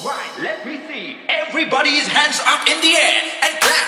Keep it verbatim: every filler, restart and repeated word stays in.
right, let me see. Everybody's hands up in the air and clap.